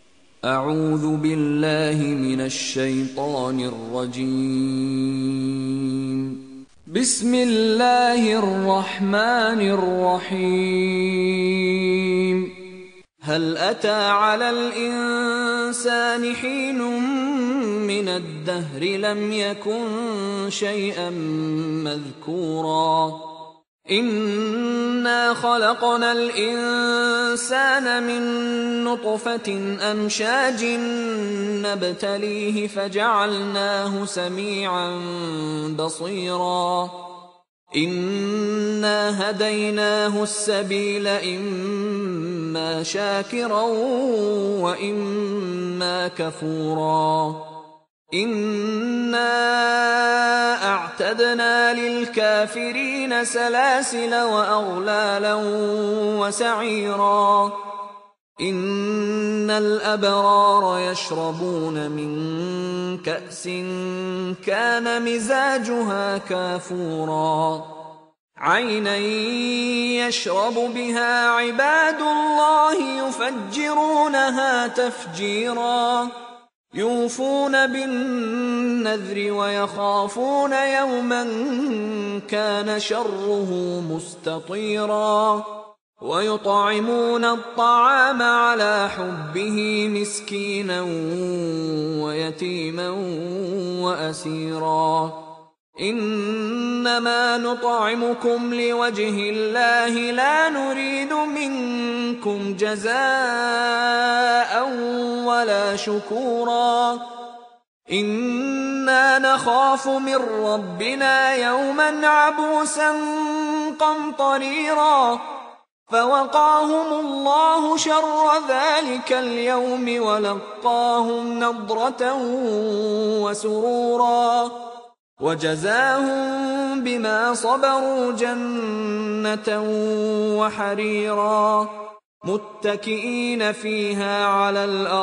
أعوذ بالله من الشيطان الرجيم. بسم الله الرحمن الرحيم. هل أتى على الإنسان حين من الدهر لم يكن شيئا مذكورا إنا خلقنا الإنسان من نطفة أمشاج نبتليه فجعلناه سميعا بصيرا إنا هديناه السبيل إما شاكرا وإما كفورا إنا أعتدنا للكافرين سلاسل وأغلالا وسعيرا إن الأبرار يشربون من كأس كان مزاجها كافورا عينا يشرب بها عباد الله يفجرونها تفجيرا يوفون بالنذر ويخافون يوما كان شره مستطيرا ويطعمون الطعام على حبه مسكينا ويتيما وأسيرا إنما نطعمكم لوجه الله لا نريد منكم جزاء ولا شكورا إنا نخاف من ربنا يوما عبوسا قمطريرا فوقاهم الله شر ذلك اليوم ولقاهم نضرة وسرورا وجزاهم بما صبروا جنة وحريرا متكئين فيها على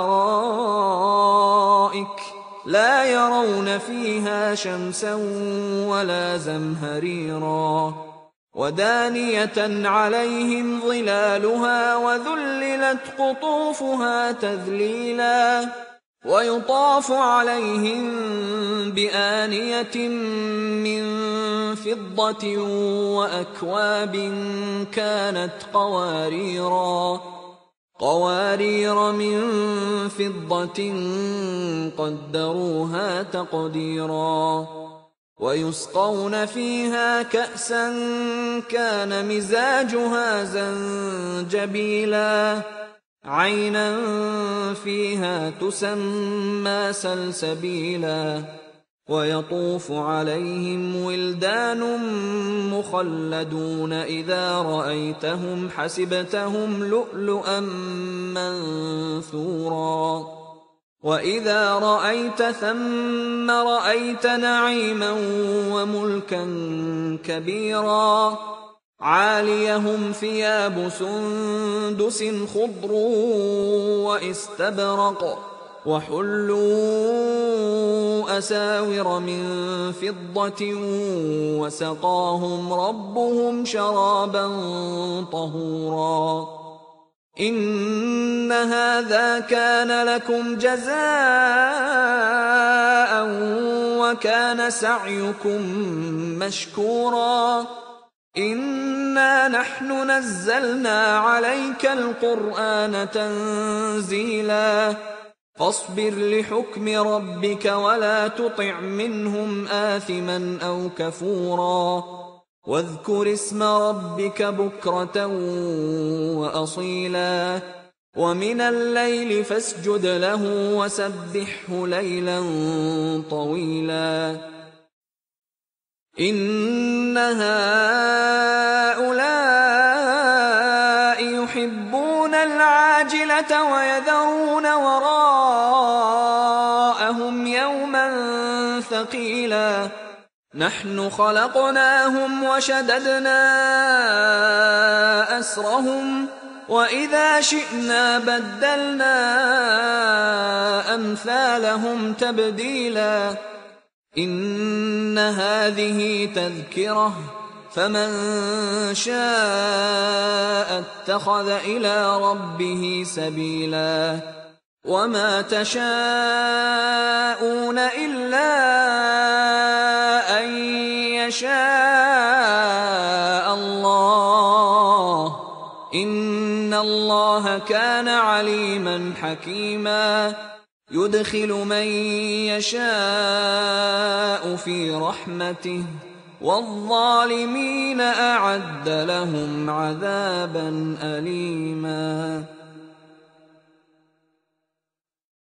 الأرائك لا يرون فيها شمسا ولا زمهريرا ودانية عليهم ظلالها وذللت قطوفها تذليلا ويطاف عليهم بآنية من فضة وأكواب كانت قوارير من فضة قدروها تقديرا ويسقون فيها كأسا كان مزاجها زنجبيلا عينا فيها تسمى سلسبيلا ويطوف عليهم ولدان مخلدون إذا رأيتهم حسبتهم لؤلؤا منثورا وإذا رأيت ثم رأيت نعيما وملكا كبيرا عاليهم ثياب سندس خضر واستبرق وحلوا أساور من فضة وسقاهم ربهم شرابا طهورا إن هذا كان لكم جزاء وكان سعيكم مشكورا إنا نحن نزلنا عليك القرآن تنزيلا فاصبر لحكم ربك ولا تطع منهم آثما أو كفورا واذكر اسم ربك بكرة وأصيلا ومن الليل فاسجد له وسبحه ليلا طويلا إن هؤلاء يحبون العاجلة ويذرون وراءهم يوما ثقيلا نحن خلقناهم وشددنا أسرهم وإذا شئنا بدلنا أمثالهم تبديلا إن هذه تذكرة فمن شاء اتخذ إلى ربه سبيلا وما تشاءون إلا أن يشاء الله إن الله كان عليما حكيما يدخل من يشاء في رحمته والظالمين أعد لهم عذابا أليما